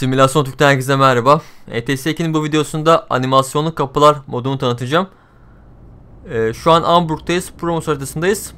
Simülasyon Türk'ten herkese merhaba. ETS2'nin bu videosunda animasyonlu kapılar modunu tanıtacağım. Şu an Hamburg'tayız. Promos haritasındayız.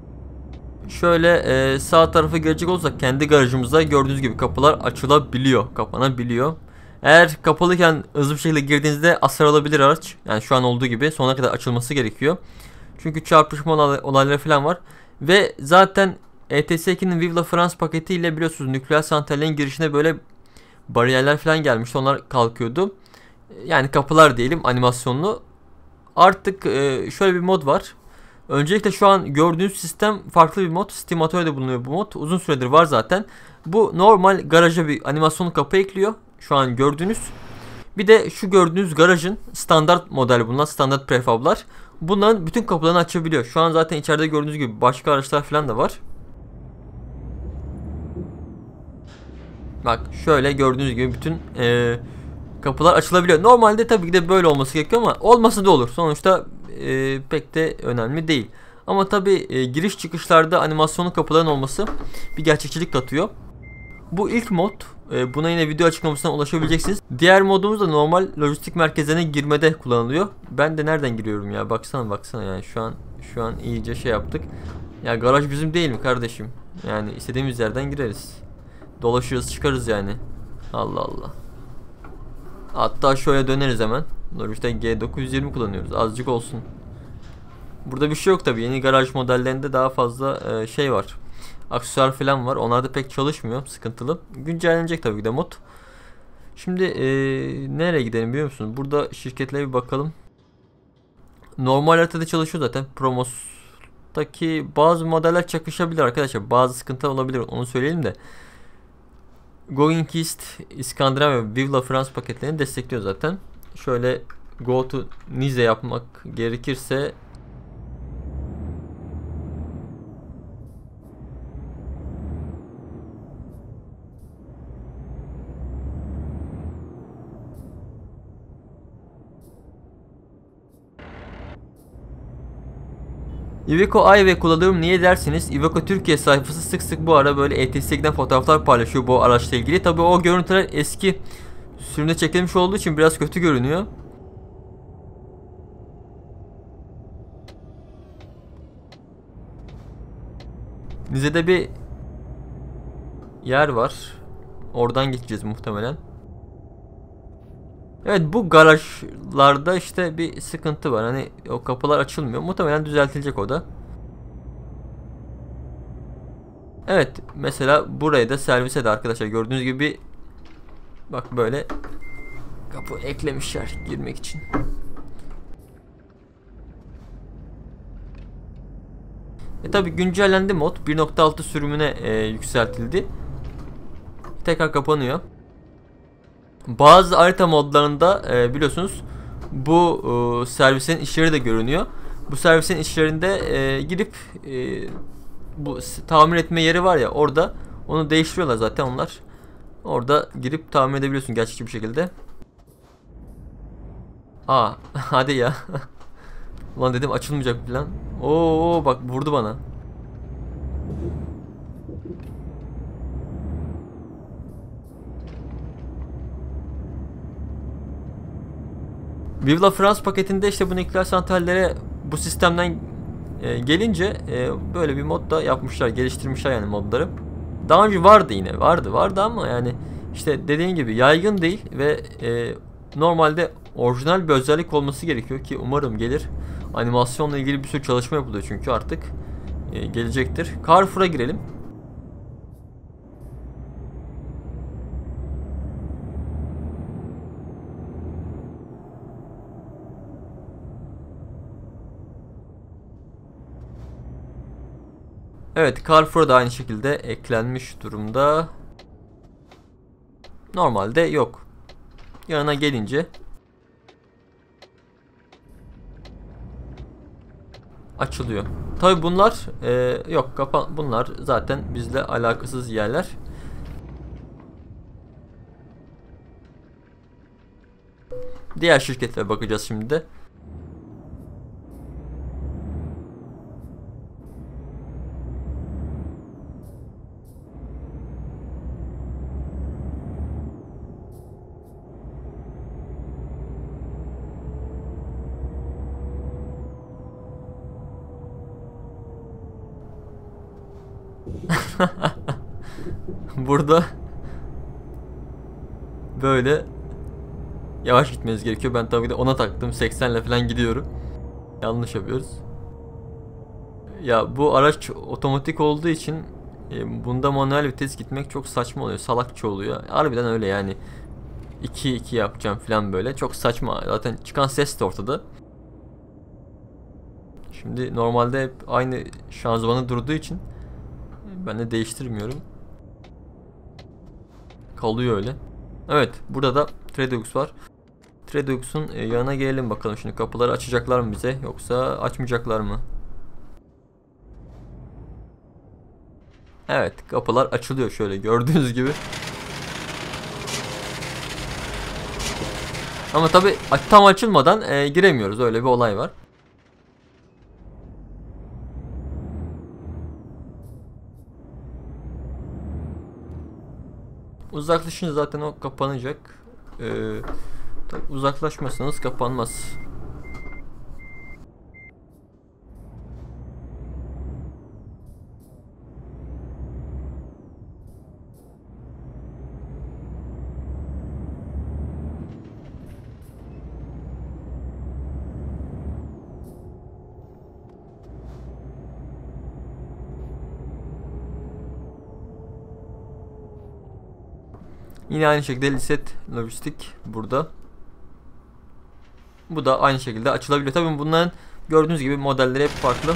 Şöyle sağ tarafa gelecek olursak kendi garajımızda gördüğünüz gibi kapılar açılabiliyor, kapanabiliyor. Eğer kapalıyken hızlı bir şekilde girdiğinizde hasar alabilir araç. Yani şu an olduğu gibi sonuna kadar açılması gerekiyor. Çünkü çarpışma olayları falan var. Ve zaten ETS2'nin Vive la France paketiyle biliyorsunuz nükleer santrallerin girişine böyle bariyerler falan gelmişti. Onlar kalkıyordu. Yani kapılar diyelim animasyonlu. Artık şöyle bir mod var. Öncelikle şu an gördüğünüz sistem farklı bir mod. Steam Atölyede bulunuyor bu mod. Uzun süredir var zaten. Bu normal garaja bir animasyonlu kapı ekliyor. Şu an gördüğünüz. Bir de şu gördüğünüz garajın standart modeli bunlar. Standart prefablar. Bunların bütün kapılarını açabiliyor. Şu an zaten içeride gördüğünüz gibi başka araçlar falan da var. Bak şöyle gördüğünüz gibi bütün kapılar açılabiliyor. Normalde tabii ki de böyle olması gerekiyor ama olması da olur. Sonuçta pek de önemli değil. Ama tabii giriş çıkışlarda animasyonlu kapıların olması bir gerçekçilik katıyor. Bu ilk mod. Buna yine video açıklamasından ulaşabileceksiniz. Diğer modumuz da normal lojistik merkezlerine girmede kullanılıyor. Ben de nereden giriyorum ya? Baksana yani şu an iyice şey yaptık. Ya garaj bizim değil mi kardeşim? Yani istediğimiz yerden gireriz. Dolaşırız çıkarız yani. Allah Allah. Hatta şöyle döneriz hemen. Logitech G920 kullanıyoruz. Azıcık olsun. Burada bir şey yok tabi. Yeni garaj modellerinde daha fazla şey var. Aksesuar falan var. Onlar da pek çalışmıyor. Sıkıntılı. Güncellenecek tabii ki de mod. Şimdi nereye gidelim biliyor musunuz? Burada şirketlere bir bakalım. Normal haritada çalışıyor zaten. Promos'taki bazı modeller çakışabilir arkadaşlar. Bazı sıkıntı olabilir. Onu söyleyelim de. Going East, İskandinav ve Vive la France paketlerini destekliyor zaten. Şöyle Go to Nice yapmak gerekirse Iveco Ayve kullanıyorum niye dersiniz? Iveco Türkiye sayfası sık sık bu ara böyle ETS2'den fotoğraflar paylaşıyor bu araçla ilgili. Tabi o görüntüler eski sürümde çekilmiş olduğu için biraz kötü görünüyor. Nize'de bir yer var. Oradan geçeceğiz muhtemelen. Evet bu garajlarda işte bir sıkıntı var. Hani o kapılar açılmıyor. Muhtemelen düzeltilecek o da. Evet mesela buraya da servise de arkadaşlar gördüğünüz gibi bak böyle kapı eklemişler girmek için. Tabi güncellendi mod 1.6 sürümüne yükseltildi. Tekrar kapanıyor. Bazı harita modlarında biliyorsunuz bu servisin işleri de görünüyor. Bu servisin işlerinde girip bu tamir etme yeri var ya orada onu değiştiriyorlar zaten onlar. Orada girip tamir edebiliyorsun gerçekçi bir şekilde. Hadi ya. Ulan dedim açılmayacak falan. Oo bak vurdu bana. Vive la France paketinde işte bu nükleer santrallere bu sistemden gelince böyle bir mod da yapmışlar, geliştirmişler yani modları. Daha önce vardı yine, vardı ama yani işte dediğim gibi yaygın değil ve normalde orijinal bir özellik olması gerekiyor ki umarım gelir. Animasyonla ilgili bir sürü çalışma yapılıyor çünkü artık gelecektir. Carrefour'a girelim. Evet, Carrefour da aynı şekilde eklenmiş durumda. Normalde yok. Yanına gelince açılıyor. Tabi bunlar yok bunlar zaten bizle alakasız yerler. Diğer şirketlere bakacağız şimdi de. Burada böyle yavaş gitmeniz gerekiyor. Ben tabii de ona taktım. 80 ile falan gidiyorum. Yanlış yapıyoruz. Ya bu araç otomatik olduğu için bunda manuel vites gitmek çok saçma oluyor. Salakça oluyor. Harbiden öyle yani. 2-2 yapacağım falan böyle. Çok saçma. Zaten çıkan ses de ortada. Şimdi normalde hep aynı şanzımanı durduğu için ben de değiştirmiyorum. Kalıyor öyle. Evet, burada da Tredux var. Tredux'un yanına gelelim bakalım. Şimdi kapıları açacaklar mı bize yoksa açmayacaklar mı? Evet, kapılar açılıyor şöyle gördüğünüz gibi. Ama tabi tam açılmadan giremiyoruz. Öyle bir olay var. Uzaklaşınca zaten o kapanacak. Uzaklaşmasanız kapanmaz. Yine aynı şekilde Liset Lojistik burada. Bu da aynı şekilde açılabiliyor. Tabii bunların gördüğünüz gibi modelleri hep farklı.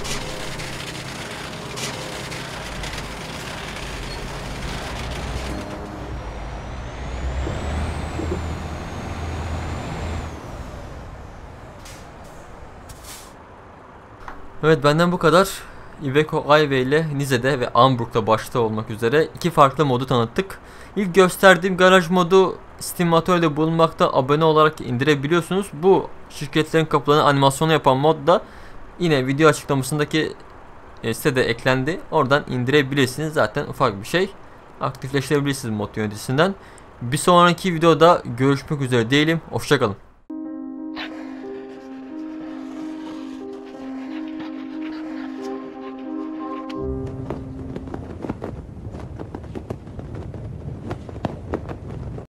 Evet, benden bu kadar. Iveco Highway ile Nize'de ve Hamburg'da başta olmak üzere iki farklı modu tanıttık. İlk gösterdiğim garaj modu Steam Atölye'de bulunmakta, abone olarak indirebiliyorsunuz. Bu şirketlerin kapılarını animasyonu yapan mod da yine video açıklamasındaki sitede eklendi. Oradan indirebilirsiniz. Zaten ufak bir şey. Aktifleştirebilirsiniz mod yöneticisinden. Bir sonraki videoda görüşmek üzere diyelim. Hoşçakalın.